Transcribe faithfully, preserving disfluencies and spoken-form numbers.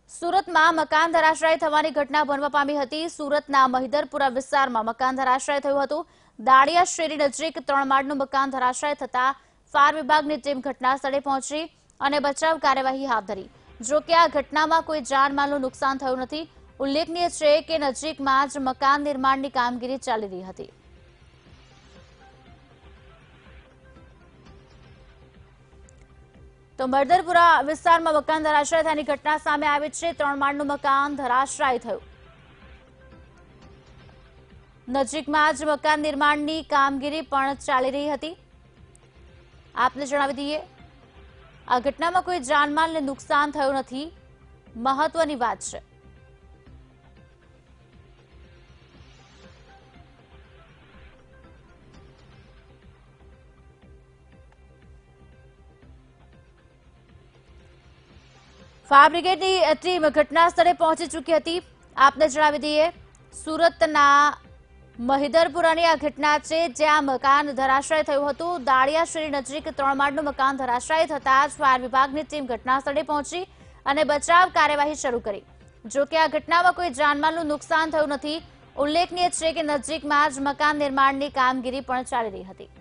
સુરતમાં મકાન ધરાશાયી થવાની ઘટના બનવા પામી હતી। સુરતના મહિધરપુરા વિસ્તારમાં મકાન ધરાશાયી થયું હતું। દાળિયા શેરી નજીક ત્રણ માળનું મકાન ધરાશાયી થતા ફાયર વિભાગની ટીમ ઘટના સ્થળે પહોંચી અને બચાવ કાર્યવાહી હાથ ધરી। જો કે આ ઘટનામાં કોઈ જાનમાલનું નુકસાન થયું નથી। ઉલ્લેખનીય છે કે નજીકમાં જ મકાન નિર્માણની કામગીરી ચાલી રહી હતી। તો મહિધરપુરા વિસ્તારમાં મકાન ધરાશાયી થયાની ઘટના સામે આવી છે। ત્રણ માળનું મકાન ધરાશાયી થયું। નજીકમાં જ મકાન નિર્માણની કામગીરી પણ ચાલી રહી હતી। આપને જણાવી દઈએ, આ ઘટનામાં કોઈ જાનમાલને નુકસાન થયું નથી, મહત્વની વાત છે। ફાયર બ્રિગેડની ટીમ ઘટના સ્થળે પહોંચી ચૂકી હતી। આપને જણાવી દઈએ, સુરતના મહિધરપુરાની આ ઘટના છે, જ્યાં મકાન ધરાશાયી થયું હતું। દાળિયા શેરી નજીક ત્રણ માળનું મકાન ધરાશાયી થતા જ ફાયર વિભાગની ટીમ ઘટના સ્થળે પહોંચી અને બચાવ કાર્યવાહી શરૂ કરી। જો કે આ ઘટનામાં કોઈ જાનમાલનું નુકસાન થયું નથી। ઉલ્લેખનીય છે કે નજીકમાં જ મકાન નિર્માણની કામગીરી પણ ચાલી રહી હતી।